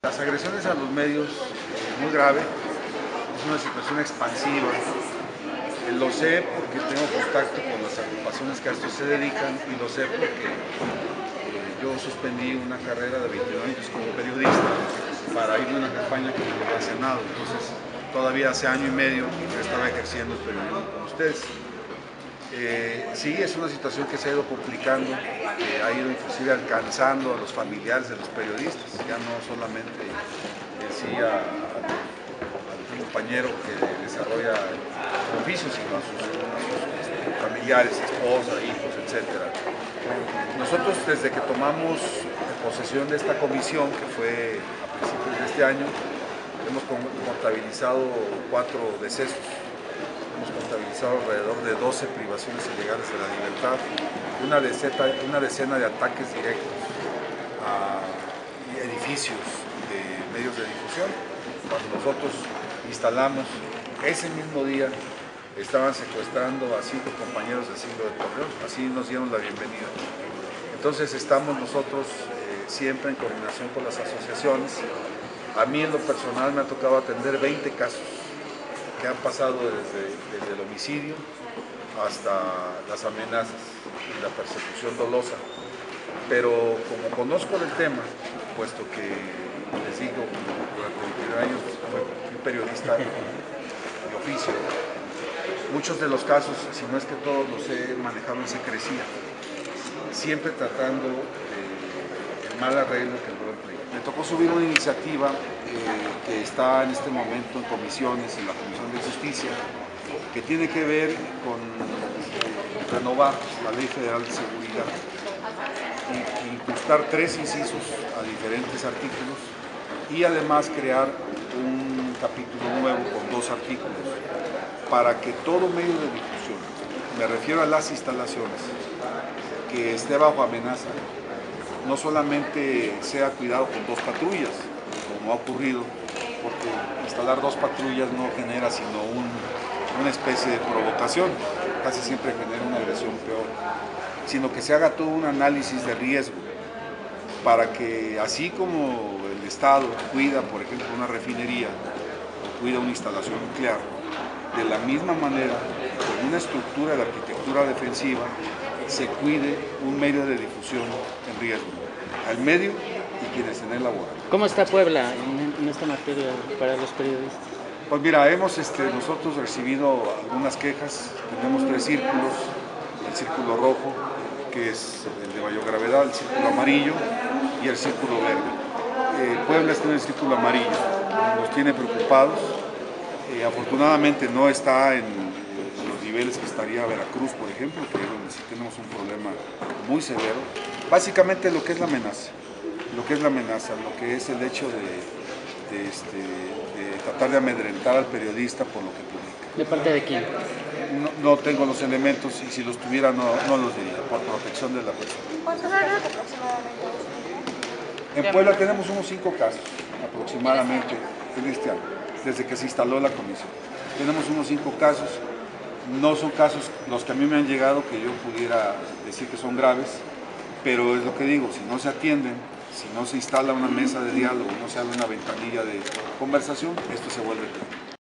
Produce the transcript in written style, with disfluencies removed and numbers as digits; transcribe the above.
Las agresiones a los medios es muy grave, es una situación expansiva. Lo sé porque tengo contacto con las agrupaciones que a esto se dedican y lo sé porque yo suspendí una carrera de 21 años como periodista para ir a una campaña que me llevó al Senado. Entonces, todavía hace año y medio estaba ejerciendo el periodismo con ustedes. Sí, es una situación que se ha ido complicando, que ha ido inclusive alcanzando a los familiares de los periodistas, ya no solamente al compañero que desarrolla el oficio, sino a sus familiares, esposa, hijos, etc. Nosotros, desde que tomamos posesión de esta comisión, que fue a principios de este año, hemos contabilizado 4 decesos. Hemos contabilizado alrededor de 12 privaciones ilegales de la libertad, una decena de ataques directos a edificios de medios de difusión. Cuando nosotros instalamos, ese mismo día estaban secuestrando a 5 compañeros del Siglo de Torreón, así nos dieron la bienvenida. Entonces estamos nosotros siempre en coordinación con las asociaciones. A mí en lo personal me ha tocado atender 20 casos que han pasado desde el homicidio hasta las amenazas y la persecución dolosa. Pero como conozco del tema, puesto que les digo, durante 21 años fui periodista de oficio, muchos de los casos, si no es que todos, los he manejado en secrecía, siempre tratando el mal arreglo que el buen pleito. Me tocó subir una iniciativa que está en este momento en comisiones, en la Comisión de Justicia, que tiene que ver con renovar la Ley Federal de Seguridad e incrustar 3 incisos a diferentes artículos y además crear un capítulo nuevo con 2 artículos para que todo medio de difusión, me refiero a las instalaciones, que esté bajo amenaza, no solamente sea cuidado con 2 patrullas, como ha ocurrido, porque instalar 2 patrullas no genera sino una especie de provocación, casi siempre genera una agresión peor, sino que se haga todo un análisis de riesgo, para que así como el Estado cuida, por ejemplo, una refinería o cuida una instalación nuclear, de la misma manera, con una estructura de arquitectura defensiva, se cuide un medio de difusión en riesgo, al medio y quienes en él laboran. ¿Cómo está Puebla en esta materia para los periodistas? Pues mira, hemos nosotros recibido algunas quejas, tenemos 3 círculos, el círculo rojo, que es el de mayor gravedad, el círculo amarillo y el círculo verde. Puebla está en el círculo amarillo, nos tiene preocupados, afortunadamente no está en los niveles que estaría Veracruz, por ejemplo, que es donde sí tenemos un problema muy severo. Básicamente lo que es la amenaza, lo que es el hecho de tratar de amedrentar al periodista por lo que publica. ¿De parte de quién? No tengo los elementos y si los tuviera no los diría, por protección de la persona. ¿Cuántos años aproximadamente? En Puebla tenemos unos 5 casos aproximadamente en este año, desde que se instaló la comisión. Tenemos unos 5 casos, no son casos los que a mí me han llegado que yo pudiera decir que son graves, pero es lo que digo, si no se atienden, si no se instala una mesa de diálogo, no se abre una ventanilla de conversación, esto se vuelve peor.